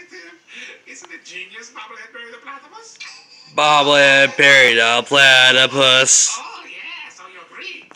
detective. Isn't it genius, Bobblehead Barry the Platypus? Bobblehead Barry the Platypus. Oh, yeah, so you agree.